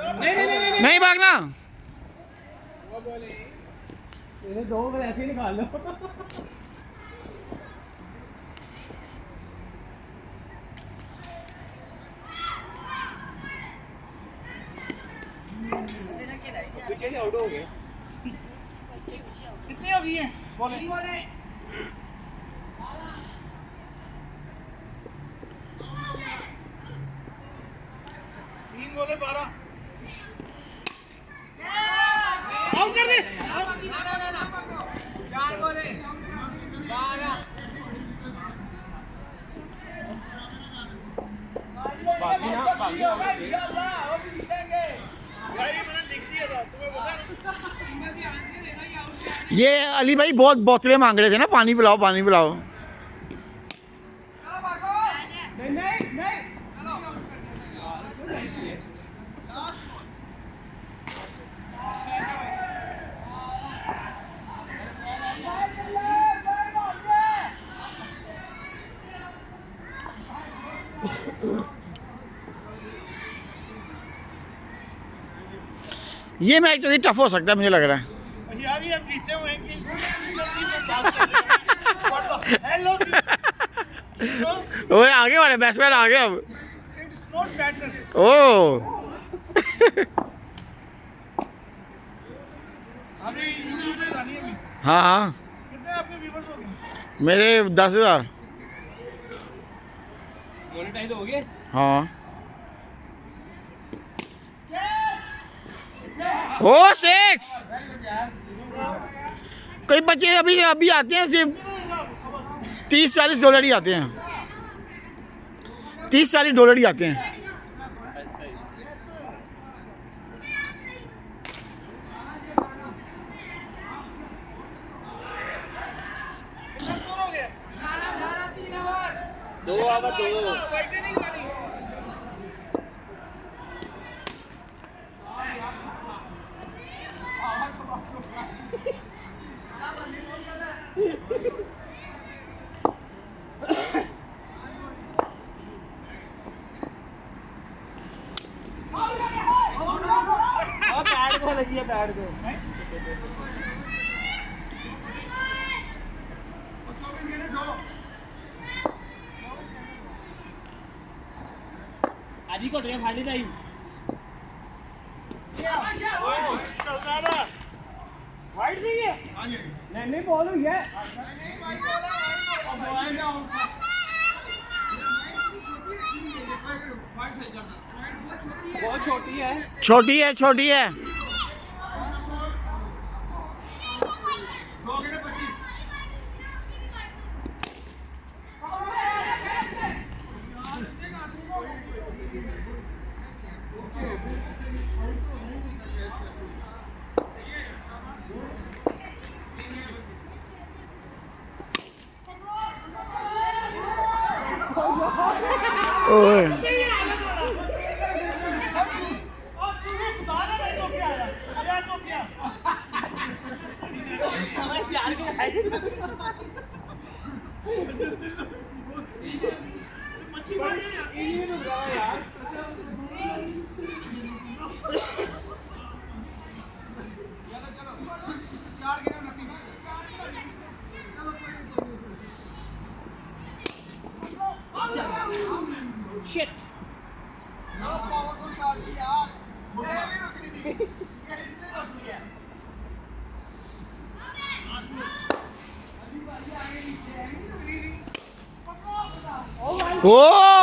नहीं भागना। दो बॉल ऐसे ही निकाल लो। पीछे से आउट हो गए। कितनी हो गई हैं बॉलें? 3 बॉलें 12 आउट कर दे। 4 बॉलें 12 इंशाल्लाह वो भी जीतेंगे। भाई मैंने लिख दिया था तुम्हें पता है। ये अली भाई बहुत बोतलें मांग रहे थे ना, पानी पिलाओ पानी पिलाओ। ये मैच तो टफ हो सकता है मुझे लग रहा है। यार ये हम जीते हुए हैं कि हेलो ओए आगे वाले बैट्समैन आ गए अब। It's not matter. ओ अभी यूट्यूब पे गानी है। हाँ हाँ कितने आपके व्यूअर्स हो गए? मेरे 10,000 मोनेटाइज हो गए। हाँ। ओ 6 कई बच्चे अभी अभी आते हैं सिर्फ $30-40 ही आते हैं। $30-40 ही आते हैं। दो ओवर दो। बैट को लगी है बैट को। आजी को ट्रे फाड़ी जाई। वाइट थी ये? नहीं बॉल हुई है। बहुत छोटी है। छोटी है छोटी है। ओए Shit. नो पावरफुल शॉट की यार। ये भी रुकनी थी। ये इसने रोकी है। ओ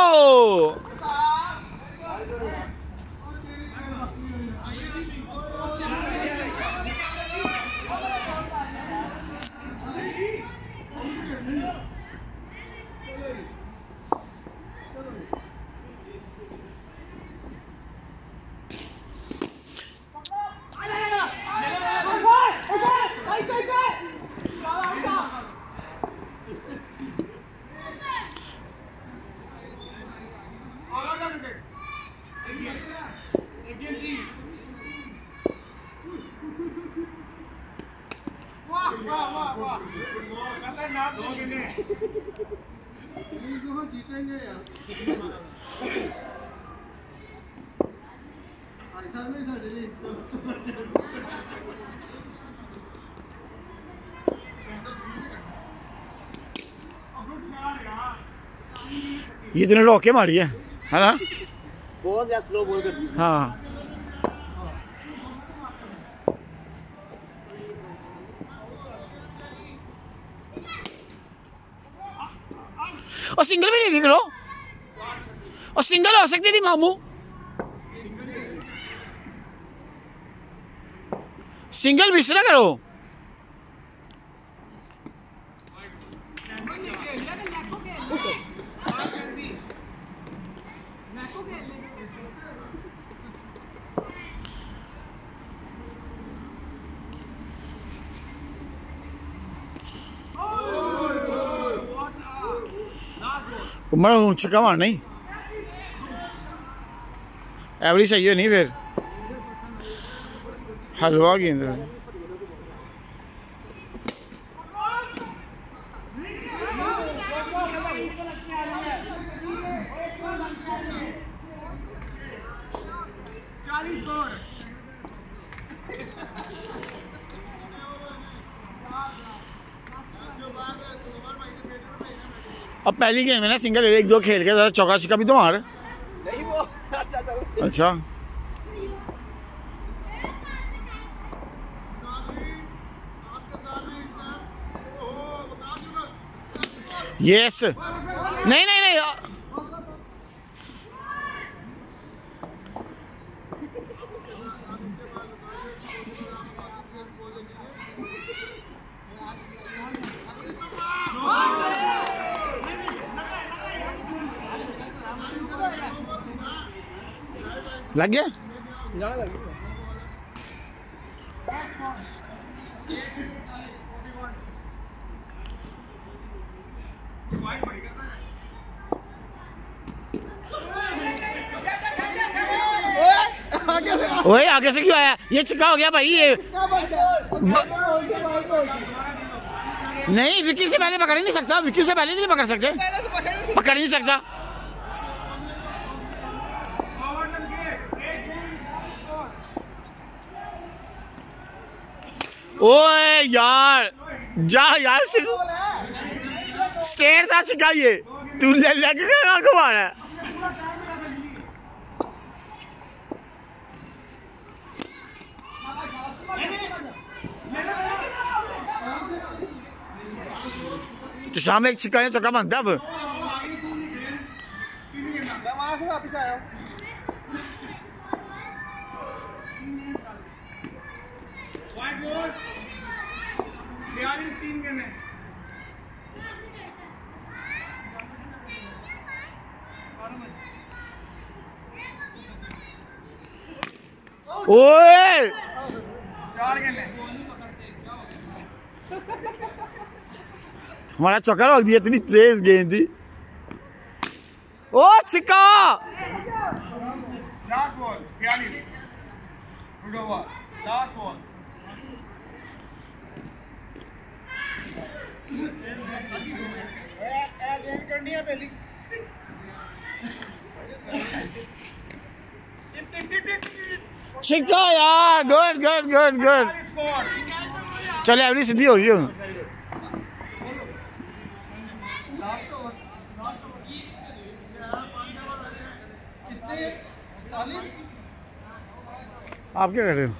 खतरनाक हो गए। जीतेंगे यार। ये तूने रोक के मारी है ना? बहुत ज्यादा स्लो बॉल कर दी। हाँ और सिंगल भी नहीं लिख लो, और सिंगल हो सकती थी मामू, सिंगल मिस ना करो। मैं छक्का मारना ही एवरेज चाहिए नहीं, फिर हलवा गेंद है। अब पहली गेम है ना, सिंगल एक दो खेल के जरा चौका छिक्का भी तो मार। नहीं वो अच्छा चल। अच्छा यस, नहीं नहीं नहीं लग गया। ओए आगे से क्यों आया? ये छक्का हो गया भाई। ये नहीं, विकेट से पहले पकड़ ही नहीं सकता, विकेट से पहले नहीं पकड़ सकते, पकड़ ही नहीं सकता। ओए यार जा यार, स्टेयर था छक्का, ये तू लेके घुमा रहा है। तो शाम एक छिक्का है, चौका बनता अब। वहां से वापस आया वाइट बॉल 42 3 गेंद है। ओए 4 गेंद है। हमारा चौका रोक दिया, इतनी तेज गेंद थी। ओ छिक्का, last ball 42 good over last ball. गेंद करनी है पहली। छिक्का यार, गुड गुड गुड गुड। चले एवरी सीधी हो गई। आप क्या कर रहे हो?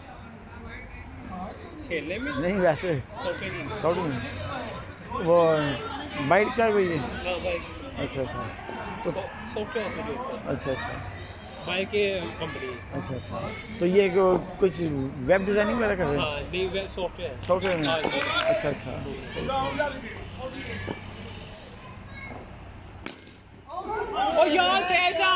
खेलने में नहीं वैसे शॉट में वो बाइट क्या हुई है? अच्छा अच्छा, तो सॉफ्टवेयर अच्छा अच्छा बाइक के कंपनी। अच्छा अच्छा, तो ये कुछ वेब डिजाइनिंग वगैरह कर रहे हैं? हाँ नहीं सॉफ्टवेयर सॉफ्टवेयर में। अच्छा अच्छा, ओ यार कैसा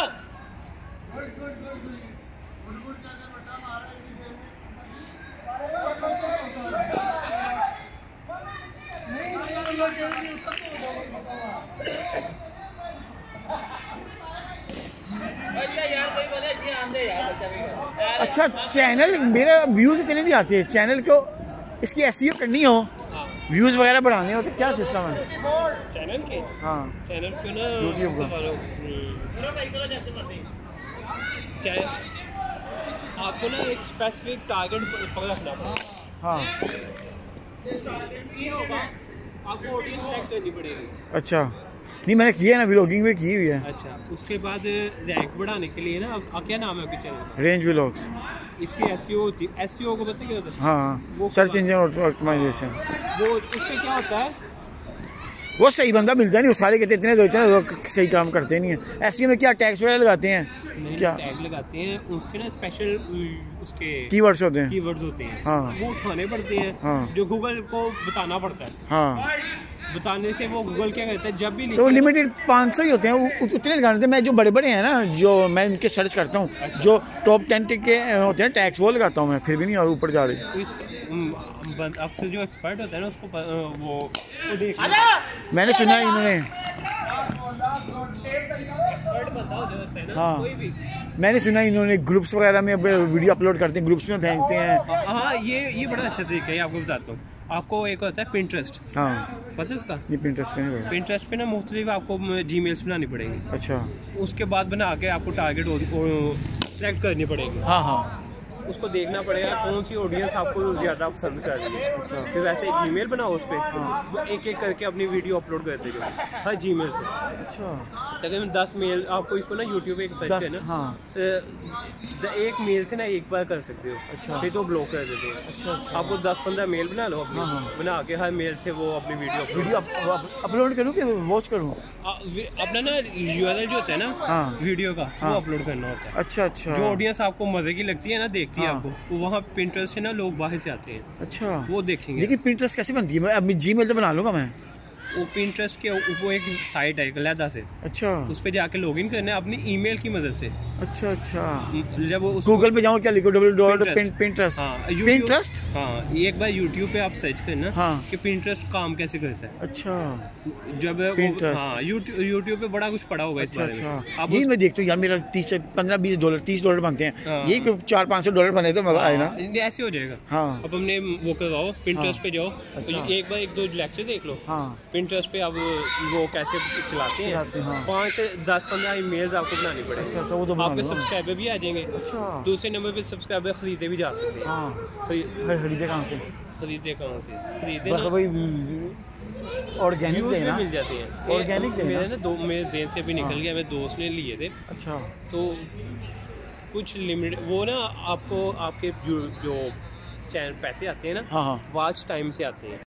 अच्छा यार कोई बोले जी आंदे यार बच्चा। अच्छा चैनल मेरा व्यूज इतने नहीं आते हैं, चैनल को इसकी एसईओ करनी हो, व्यूज वगैरह बढ़ाने हो तो क्या सिस्टम है चैनल के? हाँ चैनल को ना यूट्यूब का। आपको ना एक स्पेसिफिक टारगेट रखना पड़ेगा। हाँ टारगेट ये होगा, आपको ऑडियंस सेलेक्ट करनी पड़ेगी। अच्छा, नहीं मैंने किया ना, व्लॉगिंग में की हुई है। अच्छा, उसके बाद रैंक बढ़ाने के लिए ना, अब क्या नाम है आपके चैनल? Range vlogs. इसकी एसईओ होती है। एसईओ को पता क्या होता है? हाँ, वो सर्च इंजन ऑप्टिमाइजेशन। वो उससे क्या होता है? वो सही बंदा मिलता नहीं, वो सारे कहते इतने लोग सही काम करते नहीं है। एसईओ में क्या टैग्स वगैरह लगाते हैं? नहीं, क्या टैग लगाते हैं उसके ना, स्पेशल उसके कीवर्ड्स होते हैं। कीवर्ड्स होते हैं। हाँ। वो उठाने पड़ते हैं। हाँ। जो गूगल को बताना पड़ता है। हाँ, बताने से वो गूगल क्या कहता है, जब भी तो लिखते लिमिटेड 500 ही होते हैं, उतने लगाने थे। मैं जो बड़े बड़े हैं ना, जो मैं उनके सर्च करता हूँ, अच्छा। जो टॉप 10 के होते हैं टैक्स, वो लगाता हूँ मैं, फिर भी नहीं और ऊपर जा रही। इस अक्सर जो एक्सपर्ट होता है ना, उसको वो देख मैंने सुना है इन्होंने, एक्सपर्ट बंदा जो होता है ना, हाँ। कोई भी। मैंने सुना है इन्होंने ग्रुप्स वगैरह में वीडियो अपलोड करते हैं, ग्रुप्स में भेजते हैं। हाँ, ये बड़ा अच्छा तरीका है, आपको बताता हूँ। आपको एक होता है पिंटरेस्ट, हाँ, पता है उसका? ये पिंटरेस्ट का है। पिंटरेस्ट पे ना मुख्तलिफ आपको जीमेल्स बनानी पड़ेंगी। अच्छा, उसके बाद बना के आपको टारगेट सेलेक्ट करनी पड़ेगी। हाँ हाँ, उसको देखना पड़ेगा कौन सी ऑडियंस आपको ज़्यादा पसंद कर रही है। फिर वैसे जीमेल बनाओ, उस पर एक एक करके अपनी वीडियो अपलोड करते जाओ हर जीमेल से। अच्छा, तकरीबन 10 मेल आपको इसको ना यूट्यूब पे एक सर्च करना। हाँ, एक मेल से ना एक बार कर सकते हो। अच्छा। फिर तो ब्लॉक कर देते हैं। अच्छा, अच्छा। आपको 10-15 मेल बना लो अपनी, हाँ, हाँ। बना के हर मेल से वो अपनी वीडियो वीडियो अपलोड करूँ कि वॉच करूँ? अपना ना यूआरएल जो होता है ना, हाँ। वीडियो का, हाँ। वो अपलोड करना होता है। अच्छा अच्छा, जो ऑडियंस आपको मजे की लगती है ना, देखती है हाँ। आपको, वो वहाँ पिंटरेस्ट से ना लोग बाहर से आते हैं, अच्छा, वो देखेंगे। लेकिन पिंटरेस्ट कैसे बनती है? मैं अब जीमेल तो बना लूँगा मैं। वो पिंटरेस्ट के वो एक साइट है अलहदा से, अच्छा उस पर जाके लॉगिन करना है अपनी ईमेल की मदद से। अच्छा अच्छा, जब उस गूगल पे जाऊँ क्या लिखो? Pinterest। Pinterest। हाँ, Pinterest? हाँ, एक बार यूट्यूब पे आप सर्च करना हाँ। कि पिंटरेस्ट काम कैसे करता है। अच्छा जब Pinterest। हाँ, यूट्यूब पे बड़ा कुछ पड़ा होगा इस अच्छा बारे में। अच्छा, आप यही मैं देखता हूँ यार, मेरा 15-20 $30 बनते हैं, हाँ। यही $400-500 बने तो मजा आए ना। ऐसे हो जाएगा। हाँ अब हमने वो करवाओ, पिंटरेस्ट हाँ। पे जाओ, अच्छा। एक बार 1-2 लेक्चर देख लो। हाँ, पिंटरेस्ट पे अब वो कैसे चलाते चलाते हैं, हैं। हाँ। 5 से 10-15 ईमेल्स आपको बनानी अच्छा पड़ेगी। अच्छा, वो तो बना आपके लूँगा। सब्सक्राइबर भी आ जाएंगे। अच्छा, दूसरे नंबर पे सब्सक्राइबर खरीदे भी जा सकते हैं। हाँ, खरीदे कहाँ से? खरीदे कहाँ से? खरीदे बस ना, वही ऑर्गेनिक व्यूज भी देना। मिल जाते हैं। Organic देना। मेरे ना मेरे जेन से भी निकल हाँ। गया, मेरे दोस्त ने लिए थे। अच्छा, तो कुछ लिमिट वो ना आपको आपके जो चैनल पैसे आते हैं ना, हाँ हाँ, वॉच टाइम से आते हैं।